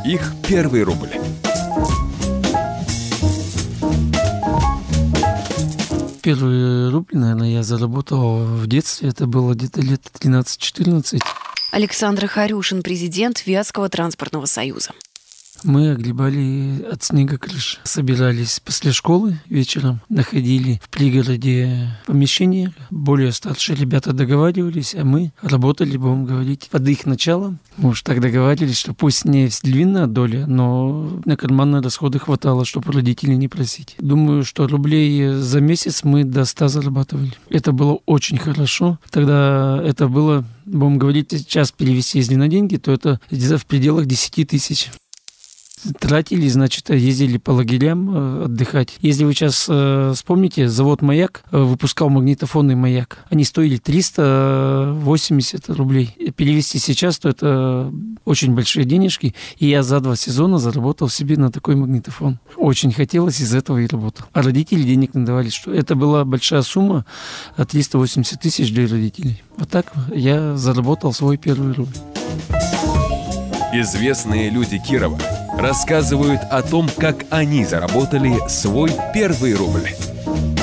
их первый рубль. Первый рубль, наверное, я заработал в детстве. Это было где-то лет 13-14. Александр Харюшин, президент Вятского транспортного союза. Мы огребали от снега крыши. Собирались после школы вечером, находили в пригороде помещение. Более старшие ребята договаривались, а мы работали, будем говорить, под их началом. Мы уж так договаривались, что пусть не львиная доля, но на карманные расходы хватало, чтобы родителей не просить. Думаю, что рублей за месяц мы до 100 зарабатывали. Это было очень хорошо. Тогда это было, будем говорить, сейчас перевести, если на деньги, то это где-то в пределах 10 тысяч. Тратили, значит, ездили по лагерям отдыхать. Если вы сейчас вспомните, завод «Маяк» выпускал магнитофонный «Маяк». Они стоили 380 рублей. Перевести сейчас, то это очень большие денежки. И я за 2 сезона заработал себе на такой магнитофон. Очень хотелось, из этого и работал. А родители денег не давали. Что это была большая сумма, 380 тысяч для родителей. Вот так я заработал свой первый рубль. Известные люди Кирова рассказывают о том, как они заработали свой первый рубль.